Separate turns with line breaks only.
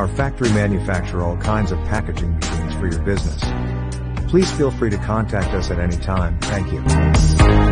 Our factory manufacture all kinds of packaging machines for your business. Please feel free to contact us at any time. Thank you.